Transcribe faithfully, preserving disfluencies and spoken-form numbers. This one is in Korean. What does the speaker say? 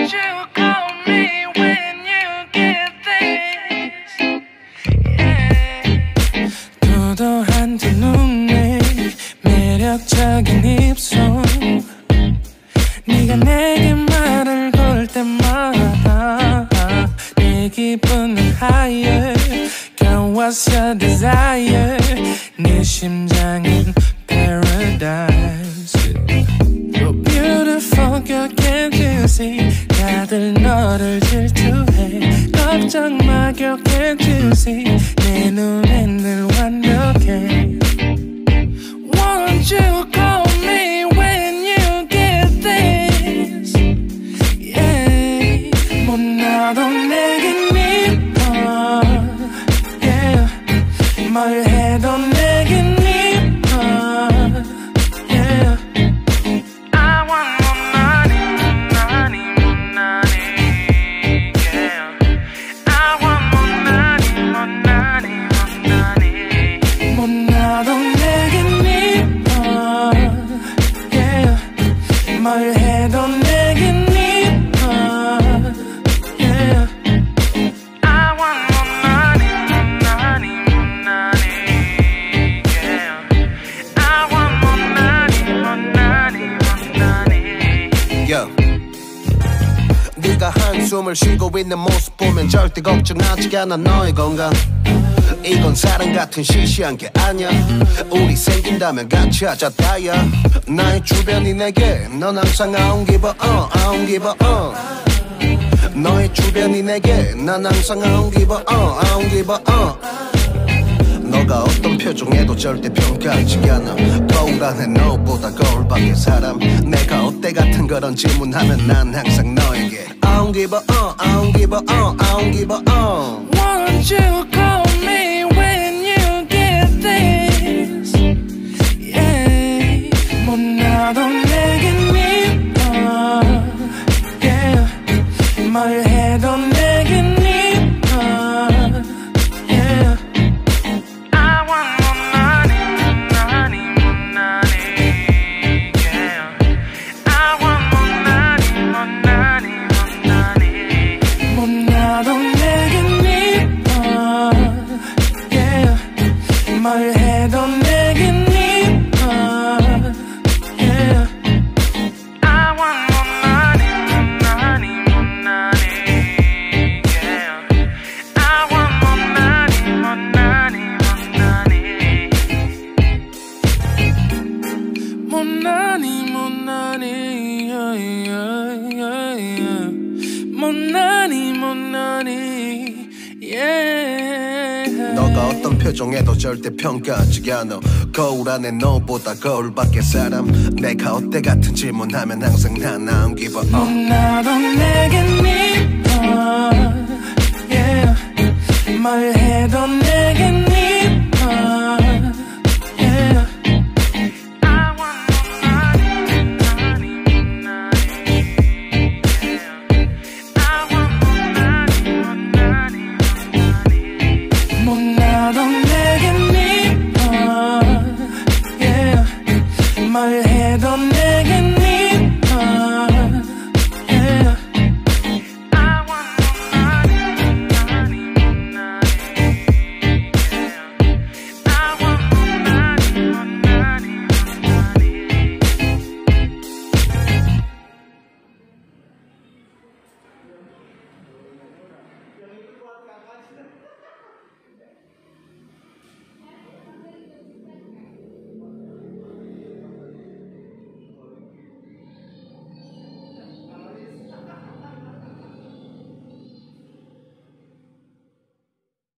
도도한 두 눈에 매력적인 입술 네가 내게 말을 걸 때마다 내 기분은 higher Girl what's your desire 내 심장은 paradise You're beautiful girl can't you see 다들 너를 질투해 걱정 마 girl can't you see 내 눈엔 늘 완벽해 Won't you call me when you get this Yeah 못나도 내겐 이뻐 Yeah 뭘 해도 내겐 이뻐 Yeah I want more money, money, more money Yeah I want more money, more money, more money 못나도 내겐 이뻐 Yeah 뭘 해도 내겐 이뻐 Yeah I want more money, more money, more money Yeah I want more money, more money, more money Yo. 네가 한숨을 쉬고 있는 모습 보면 절대 걱정하지 않아 너의 건강 이건 사랑 같은 시시한 게 아니야 우리 생긴다면 같이 하자 다야 나의 주변이 내게 넌 항상 I don't give a uh, I don't give a uh 너의 주변이 내게 난 항상 I don't give a uh, I don't give a uh 너가 어떤 표정에도 절대 평가하지 않아 거울 안에 너보다 거울 밖의 사람 내가 어때 같은 그런 질문하면 난 항상 너에게 I don't give a uh, I don't give a uh, I don't give a uh Won't you call me when you get this Yeah 못나도 내겐 이뻐 Yeah 뭘 해도 내겐 이뻐 Yeah I want more money, money, more money Yeah I want more money, more money, more money 못나도 내겐 이뻐 Yeah 뭘 해도 내겐 이뻐 Yeah I want more money, more money, more money Yeah I want more money, more money, more money More money, more money yeah, yeah, yeah, yeah. More money, more money Yeah 너가 어떤 표정에도 절대 평가하지 않아 거울 안에 너보다 거울 밖의 사람 내가 어때 같은 질문하면 항상 난 I don't give a uh 못나도